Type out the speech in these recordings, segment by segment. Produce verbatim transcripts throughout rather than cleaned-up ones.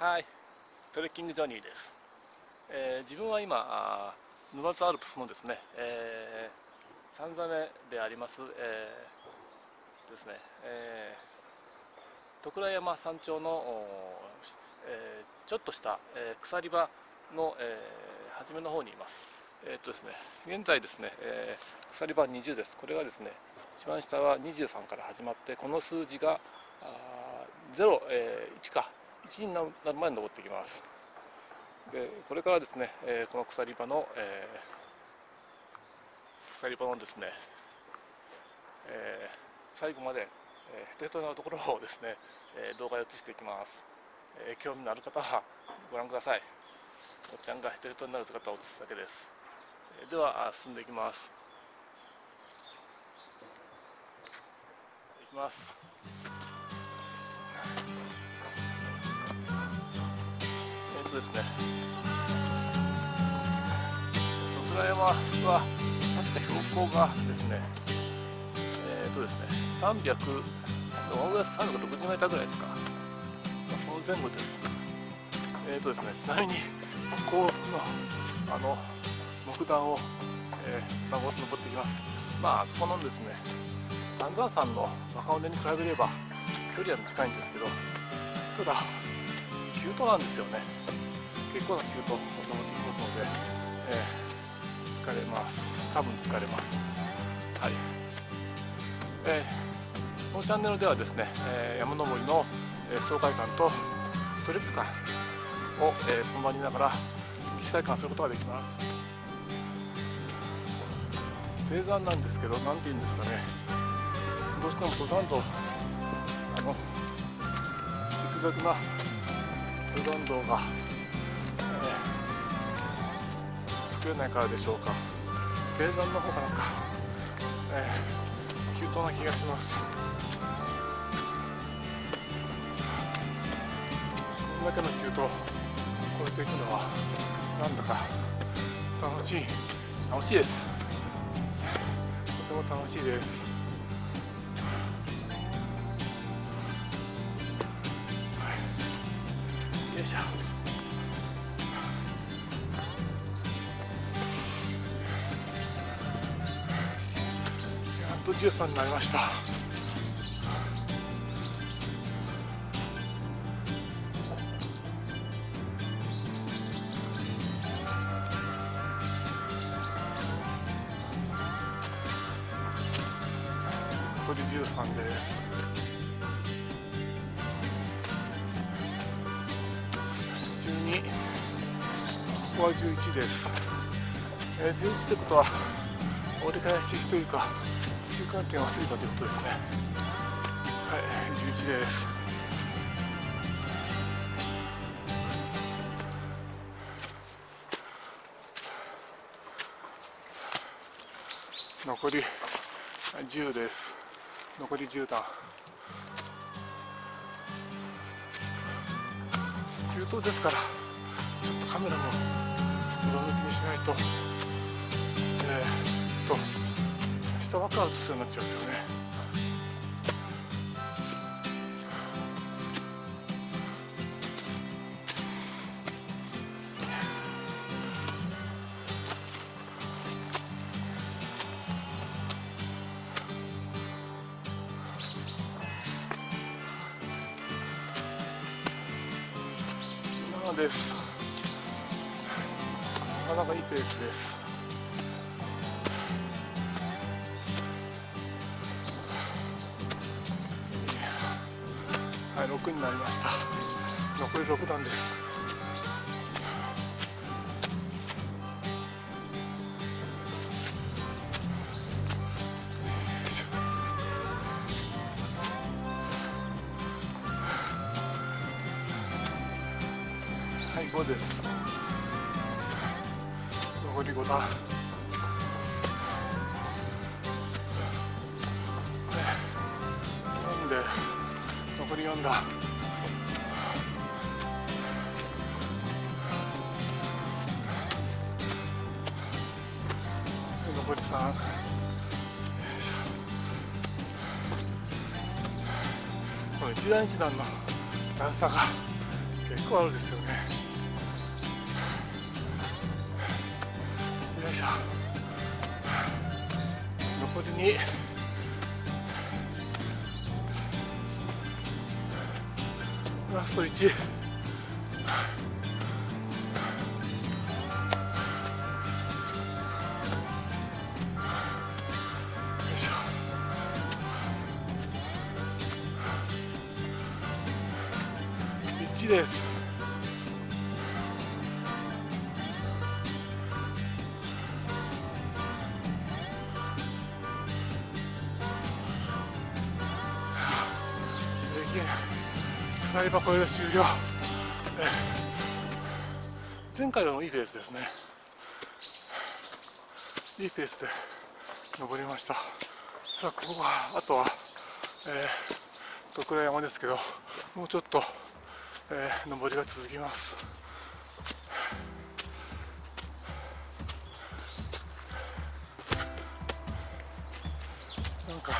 はい、トレッキングジョニーです。えー、自分は今沼津アルプスのですね、えー、三座目であります、えー、ですね、えー、徳良山山頂の、えー、ちょっとした、えー、鎖場の、えー、初めの方にいます。えーっとですね、現在ですね、えー、鎖場にじゅうです。これがですね、一番下はにじゅうさんから始まって、この数字がゼロ、えー、いちかいちになる前に登っていきます。でこれからですね、えー、この鎖場の、えー、鎖場のですね、えー、最後まで、えー、ヘトヘトなところをですね、えー、動画で映していきます。えー、興味のある方はご覧ください。おっちゃんがヘトヘトになる姿を映すだけです。えー、では進んでいきます。いきます。えっとですね、徳良山は確か標高がですね、えっとですね、さんびゃく、どのぐらいですか、さんびゃくろくじゅうメーターぐらいですか、まあ、その前後です。えっとですね、ちなみにここのあの木段を、えー、登っていきます。まああそこのですね、丹沢山の若尾根に比べれば距離は短いんですけど、ただ急登なんですよね。結構な急登を登っていきますので、えー、疲れます。多分疲れます。はい。えー、このチャンネルではですね、えー、山登りの、えー、爽快感とトリップ感を、えー、その場にいながら実際感することができます。低山なんですけど、なんていうんですかね、どうしても登山道、あのジグザグな登山道が、えー、作れないからでしょうか。低山の方がなんか、えー、急登な気がします。こんだけの急登を越えていくのはなんだか楽しい楽しいです。とても楽しいです。はい、よいしょ。やっとじゅうさんになりました。残りじゅうさんです。じゅうに、ここはじゅういちです。えー、じゅういちってことは折り返しというか中間点は過ぎたということですね。はい、じゅういちです。残りじゅうです。残りじゅう段。急登ですから、ちょっとカメラも上向きにしないと、えー、っと下ばっか映すようになっちゃうんですよね。です。なかなかいいペースです。はい、ろくになりました。残りろく段です。はい、ごです。残りご段。なんで残りよん段。残りさん。この一段一段の段差が結構あるですよね。よいしょ。残りにラストいち。よいしょ。いちです。鎖場これで終了。前回よりもいいペースですね。いいペースで登りました。さあ、ここはあとは、えー、徳倉山ですけど、もうちょっと、えー、登りが続きます。なんかい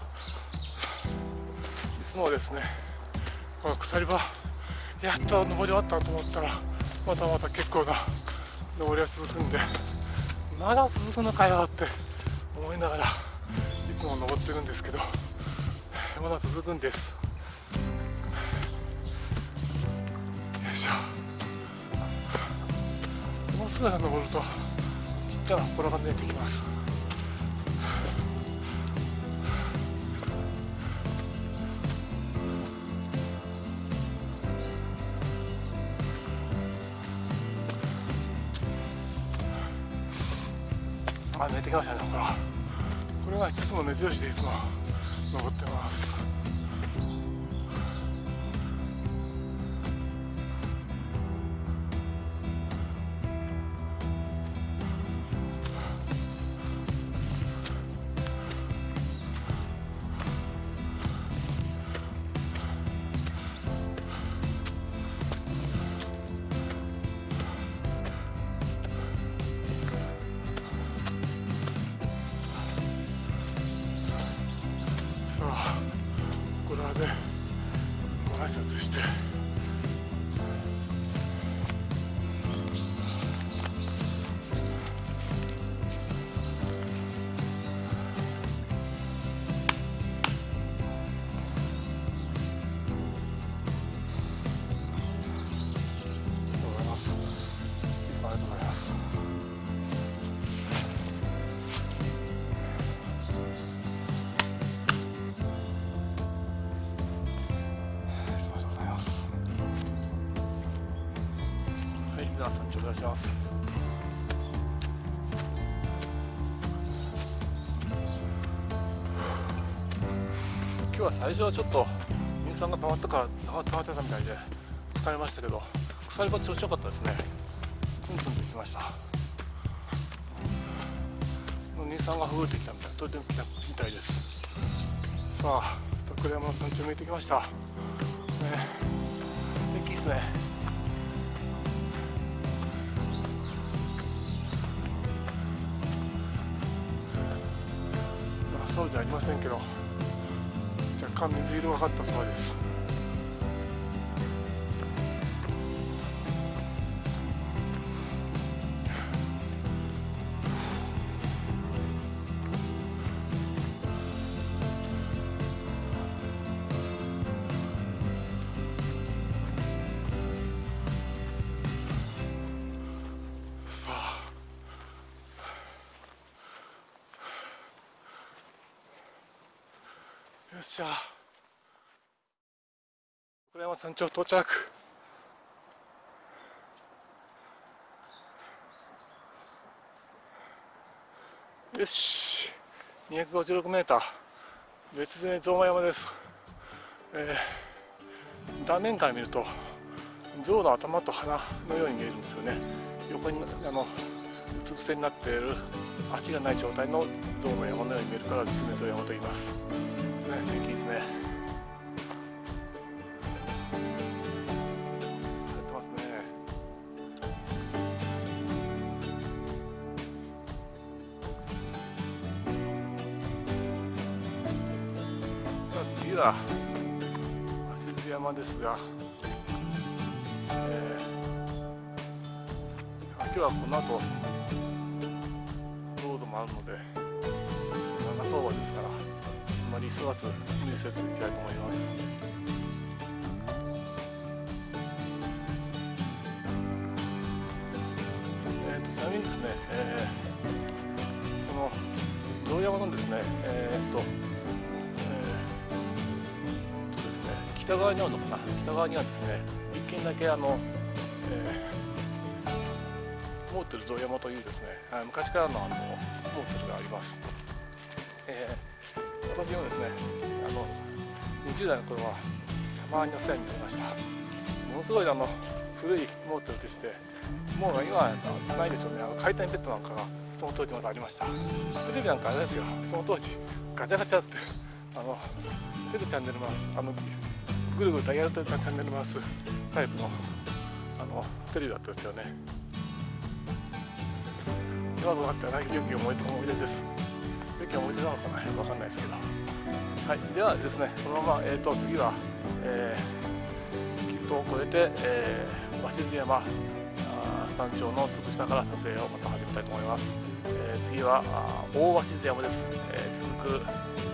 つもですね、この鎖場やっと登り終わったと思ったら、またまた結構な登りが続くんで、まだ続くのかよって思いながらいつも登ってるんですけど、まだ続くんです。よいしょ。もうすぐ登るとちっちゃな祠が見えてきます。あ、見えてきましたね。ほら、これが一つの目印でいつも登ってます。これでご挨拶して、皆さん頂戴します。今日は最初はちょっと乳酸が溜まったから溜まってたみたいで疲れましたけど、鎖場調子良かったですね。ツンツンときました。乳酸がほぐれてきたみたい、取れてきたみたいです。さあ、徳倉山の山頂見えてきました、ね、天気いいですね。そうじゃありませんけど、若干水色がかったそうです。さあ、よっしゃ、徳倉山山頂到着。よし、にひゃくごじゅうろくメーター、別名象間山です。えー、断面から見ると象の頭と鼻のように見えるんですよね。横にあのうつ伏せになっている足がない状態の象の山のように見えるから別名象山と言います。ね、天気いいですね。晴れてますね。さあ次は鷲津山ですが、 えー、今日はこの後ロードもあるので長相場ですから、あまり急がず無理せず行きたいと思います。えー、とちなみにですね、えー、この堂山のですね、えー、っと、えー、とですね、北側にあるのかな、北側にはですね、一軒だけあの、えー、モーテル堂山というですね、昔からのあのモーテルがあります。えー、私もですね、あのにじゅう代の頃はたまにお世話になりました。ものすごいあの古いモーテルでして、もう今はないでしょうね。あの回転ベッドなんかがその当時まだありました。テレビなんかあれですよ、その当時ガチャガチャってあの手でチャンネル回す、あのぐるぐるダイヤルでチャンネル回すタイプのあのテレビだったですよね。今となっては良き思い出です。良き思い出なのかな、よくわかんないですけど。はい、ではですね、このまま、えー、と次は、えー、岐阜を越えて、えー、鷲津山山頂のすぐ下から撮影をまた始めたいと思います。えー、次は大鷲津山です。えー、続く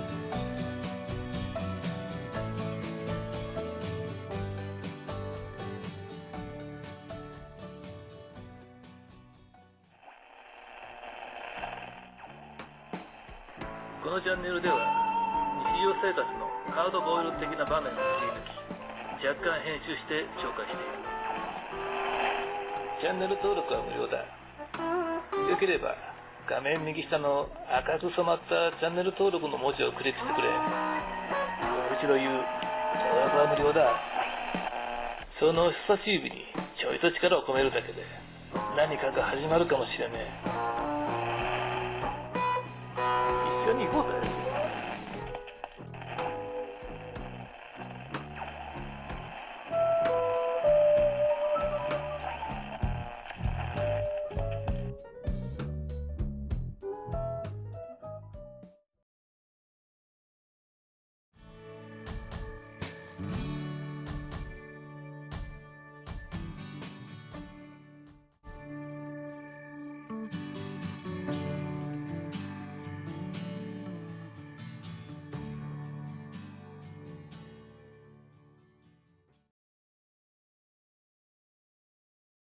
このチャンネルでは日常生活のハードボイル的な場面を切り抜き、若干編集して紹介している。チャンネル登録は無料だ。よければ画面右下の赤く染まったチャンネル登録の文字をクリックしてくれ。もう一度言う、登録は無料だ。その人差し指にちょいと力を込めるだけで何かが始まるかもしれねえ。一緒に行こうぜ。